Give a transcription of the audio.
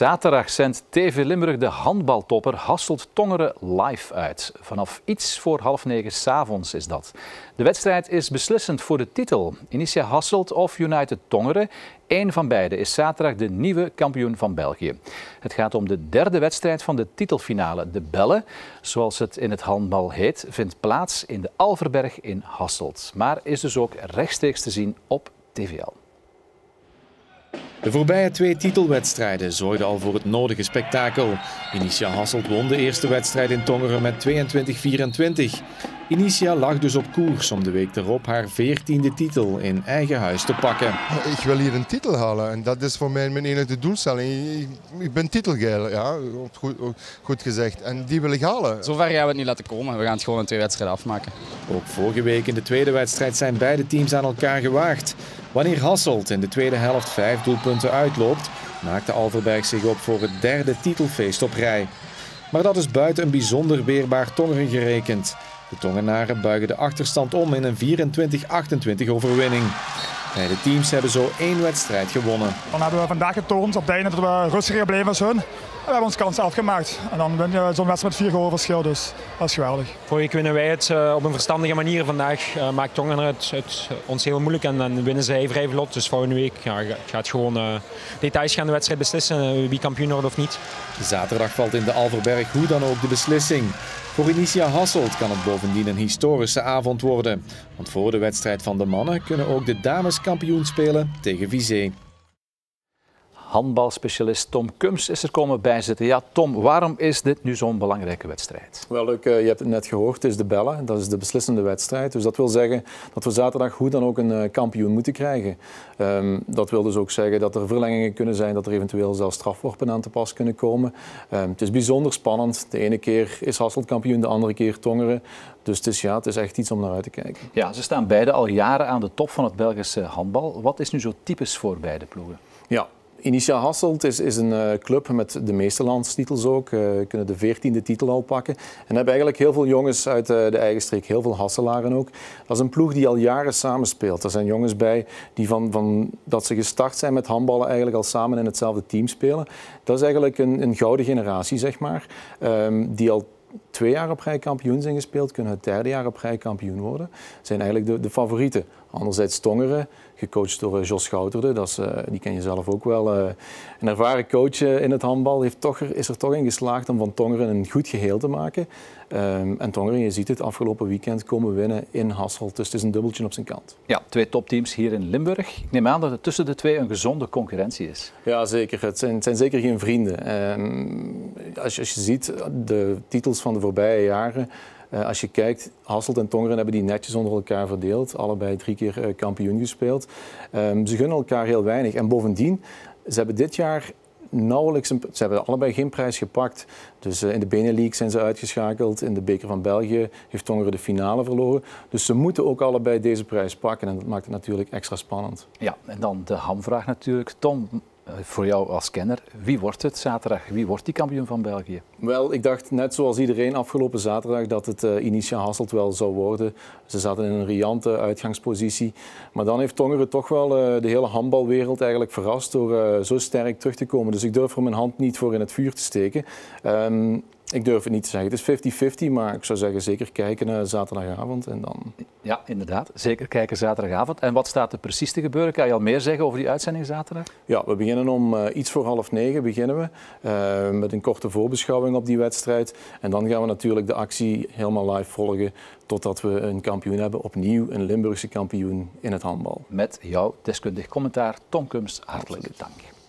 Zaterdag zendt TV Limburg de handbaltopper Hasselt-Tongeren live uit. Vanaf iets voor 8:30 s'avonds is dat. De wedstrijd is beslissend voor de titel. Initia Hasselt of United Tongeren, één van beide is zaterdag de nieuwe kampioen van België. Het gaat om de derde wedstrijd van de titelfinale. De Bellen, zoals het in het handbal heet, vindt plaats in de Alverberg in Hasselt. Maar is dus ook rechtstreeks te zien op TVL. De voorbije 2 titelwedstrijden zorgden al voor het nodige spektakel. Initia Hasselt won de eerste wedstrijd in Tongeren met 22-24. Initia lag dus op koers om de week erop haar 14e titel in eigen huis te pakken. Ik wil hier een titel halen en dat is voor mij mijn enige doelstelling. Ik ben titelgeil, ja, goed gezegd. En die wil ik halen. Zover gaan we het niet laten komen. We gaan het gewoon in 2 wedstrijden afmaken. Ook vorige week in de tweede wedstrijd zijn beide teams aan elkaar gewaagd. Wanneer Hasselt in de tweede helft 5 doelpunten uitloopt, maakt de Alverberg zich op voor het derde titelfeest op rij. Maar dat is buiten een bijzonder weerbaar Tongeren gerekend. De Tongenaren buigen de achterstand om in een 24-28 overwinning. Beide teams hebben zo 1 wedstrijd gewonnen. Dan hebben we vandaag getoond op het einde dat we rustiger bleven als hun. En we hebben ons kans afgemaakt. En dan win je zo'n wedstrijd met 4 goals verschil, dus dat is geweldig. Vorige week winnen wij het op een verstandige manier. Vandaag maakt Tongeren het ons heel moeilijk en dan winnen zij vrij vlot. Dus volgende week gaat gewoon details gaan de wedstrijd beslissen, wie kampioen wordt of niet. Zaterdag valt in de Alverberg hoe dan ook de beslissing. Voor Initia Hasselt kan het bovendien een historische avond worden. Want voor de wedstrijd van de mannen kunnen ook de dames kampioen spelen tegen Vizé. Handbalspecialist Tom Kums is er komen bijzitten. Ja, Tom, waarom is dit nu zo'n belangrijke wedstrijd? Wel, Luc, je hebt het net gehoord, het is de Bellen, dat is de beslissende wedstrijd. Dus dat wil zeggen dat we zaterdag hoe dan ook een kampioen moeten krijgen. Dat wil dus ook zeggen dat er verlengingen kunnen zijn, dat er eventueel zelfs strafworpen aan te pas kunnen komen. Het is bijzonder spannend. De ene keer is Hasselt kampioen, de andere keer Tongeren. Dus het is echt iets om naar uit te kijken. Ja, ze staan beide al jaren aan de top van het Belgische handbal. Wat is nu zo typisch voor beide ploegen? Ja. Initia Hasselt is een club met de meeste landstitels ook. Kunnen de 14e titel al pakken. En hebben eigenlijk heel veel jongens uit de eigen streek, heel veel Hasselaren ook. Dat is een ploeg die al jaren samenspeelt. Er zijn jongens bij die van dat ze gestart zijn met handballen eigenlijk al samen in hetzelfde team spelen. Dat is eigenlijk een gouden generatie, zeg maar, die al 2 jaar op rij kampioen zijn gespeeld, kunnen het 3e jaar op rij kampioen worden. Zijn eigenlijk de favorieten. Anderzijds Tongeren, gecoacht door Jos Schouterde, die ken je zelf ook wel. Een ervaren coach in het handbal is er toch in geslaagd om van Tongeren een goed geheel te maken. En Tongeren, je ziet het, afgelopen weekend komen winnen in Hasselt. Dus het is een dubbeltje op zijn kant. Ja, 2 topteams hier in Limburg. Ik neem aan dat het tussen de 2 een gezonde concurrentie is. Ja, zeker. Het zijn zeker geen vrienden. Als je ziet, de titels van de voorbije jaren. Als je kijkt, Hasselt en Tongeren hebben die netjes onder elkaar verdeeld. Allebei 3 keer kampioen gespeeld. Ze gunnen elkaar heel weinig. En bovendien, ze hebben dit jaar ze hebben allebei geen prijs gepakt. Dus in de Benelux zijn ze uitgeschakeld. In de Beker van België heeft Tongeren de finale verloren. Dus ze moeten ook allebei deze prijs pakken. En dat maakt het natuurlijk extra spannend. Ja, en dan de hamvraag natuurlijk. Tom, voor jou als kenner, wie wordt het zaterdag? Wie wordt die kampioen van België? Wel, ik dacht net zoals iedereen afgelopen zaterdag dat het Initia Hasselt wel zou worden. Ze zaten in een riante uitgangspositie. Maar dan heeft Tongeren toch wel de hele handbalwereld eigenlijk verrast door zo sterk terug te komen. Dus ik durf er mijn hand niet voor in het vuur te steken. Ik durf het niet te zeggen. Het is 50-50, maar ik zou zeggen zeker kijken zaterdagavond. En dan... Ja, inderdaad. Zeker kijken zaterdagavond. En wat staat er precies te gebeuren? Kan je al meer zeggen over die uitzending zaterdag? Ja, we beginnen om iets voor 8:30 beginnen we. Met een korte voorbeschouwing op die wedstrijd. En dan gaan we natuurlijk de actie helemaal live volgen totdat we een kampioen hebben. Opnieuw een Limburgse kampioen in het handbal. Met jouw deskundig commentaar, Tom Kums. Hartelijk dank.